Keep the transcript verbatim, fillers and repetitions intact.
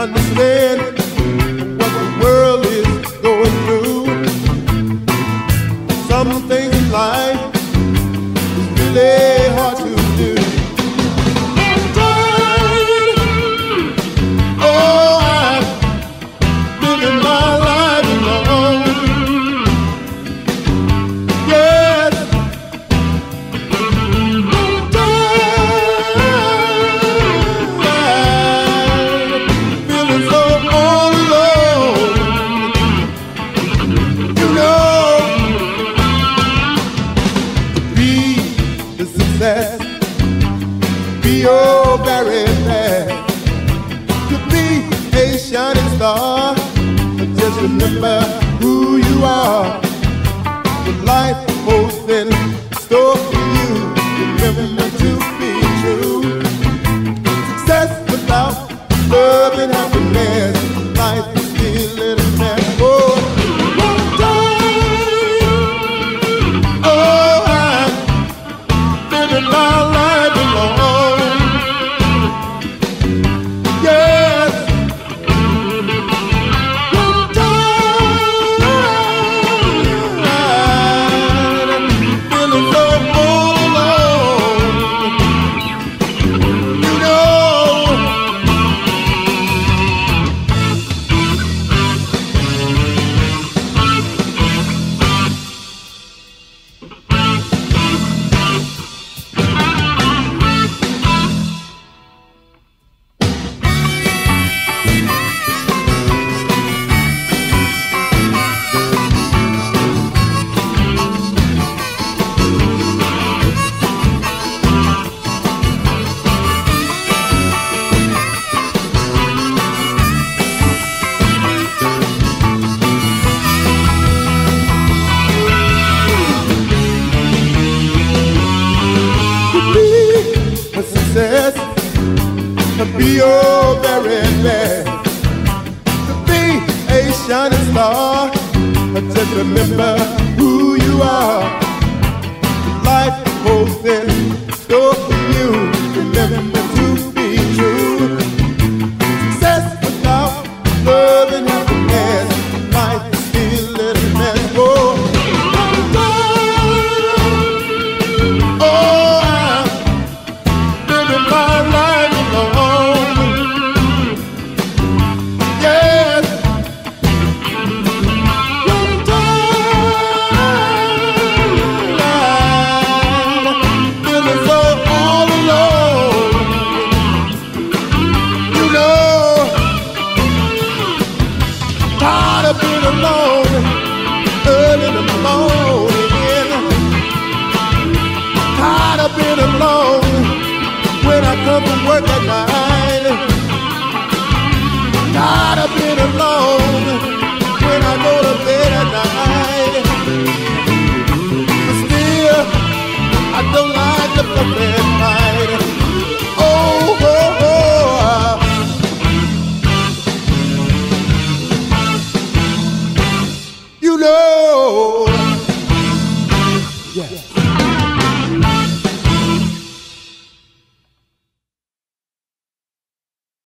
understand what the world is going through. Some things in life is really hard to do. I'm tired. Oh, I'm living my life alone. Yes, I'm tired. Feeling so all alone. You know, be the success, be your very best. To be a shining star, just remember who you are. What life holds in store for you, remember to be true. Success without love and happiness, life is still in a mess. Oh, one time, oh, I'm living my life alone. Yes, one time, I'm feeling so all alone. You know, a success, to be your very best, to be a shining star, just remember who you are. Life holds in store for you, remember to be true. Success without love and happiness, life is still in a mess. Oh, I'm tired. Oh, living my life alone. Yes, I'm tired. Feeling so all alone. You know, tired of being alone early in the morning. Tired of being alone when I come from work at night. Tired of being alone when I go to bed at night. But still, I don't like the fuss and fight. Oh, oh, oh. You know, yeah.